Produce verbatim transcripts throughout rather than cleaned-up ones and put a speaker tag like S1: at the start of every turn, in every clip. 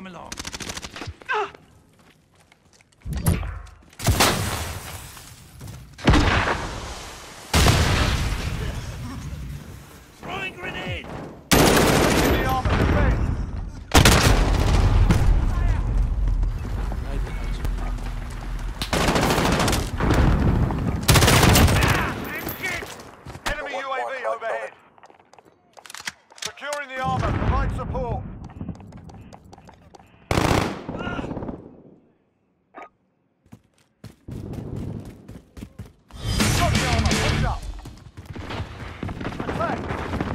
S1: Come along. Throwing grenade!
S2: The armor, defend! Enemy U A V overhead. Securing the armor, provide support. Got the armor, push up. Attack!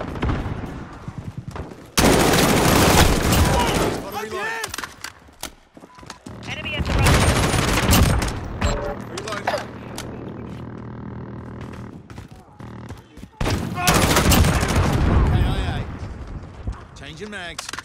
S3: Enemy at the right.
S4: Reload. K I A. Changing mags.